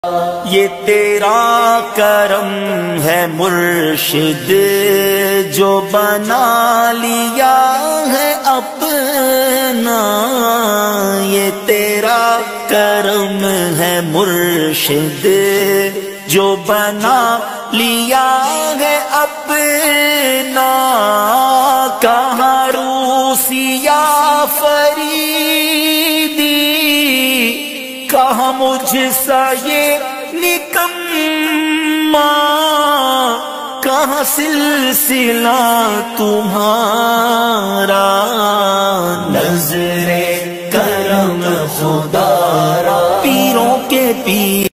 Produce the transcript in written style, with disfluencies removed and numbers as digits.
ये तेरा करम है मुर्शिद, जो बना लिया है अपना। ये तेरा करम है मुर्शिद, जो बना लिया है अपना। कहाँ रूसिया फरीदी, कहाँ मुझसा ये निकम्मा। कहाँ सिलसिला तुम्हारा, नजरे करम खुदारा। पीरों के पीर